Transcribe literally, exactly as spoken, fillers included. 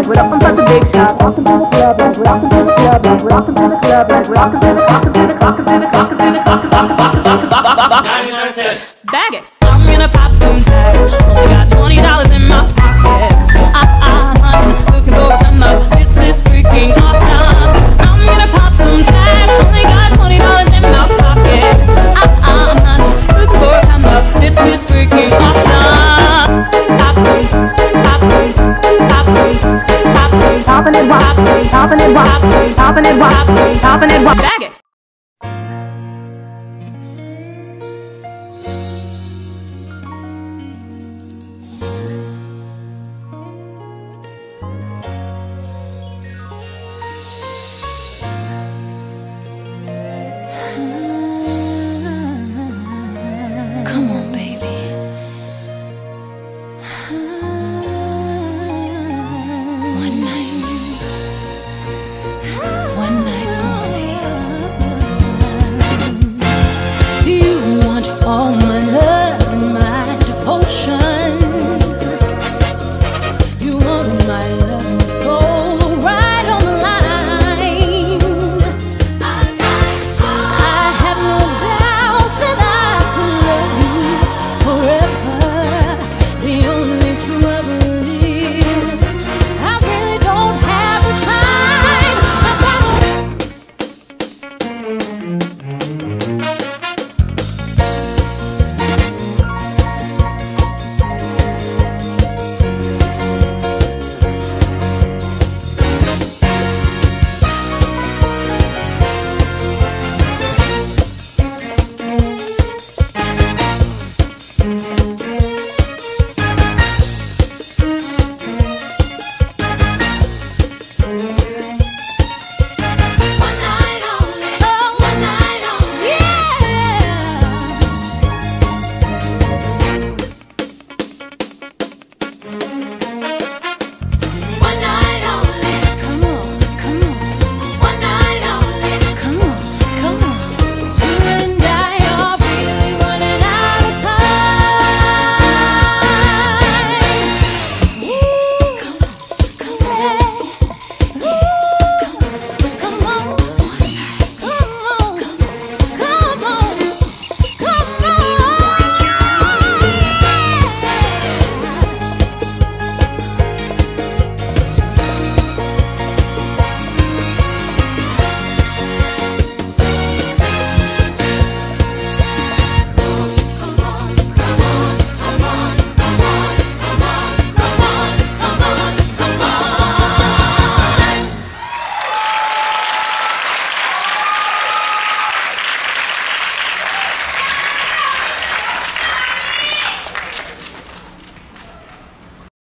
we're up on such a big shot. Walking to the club like we're walking to the club like we're walking to the club like we're walking to the walking to the walking to the walking to the walking walking walking ninety-nine cents. Bag it. I'm gonna pop some tags. Only got twenty dollars in my pocket. Ah ah, honey, looking for a come up. This is freaking awesome. I'm gonna pop some tags. Only got twenty dollars in my pocket. Ah ah, honey, looking for a come up. This is freaking awesome. Pop some, pop some, pop some, pop some, Popping it, pop some, popping it, pop some, popping it, pop some, bag it.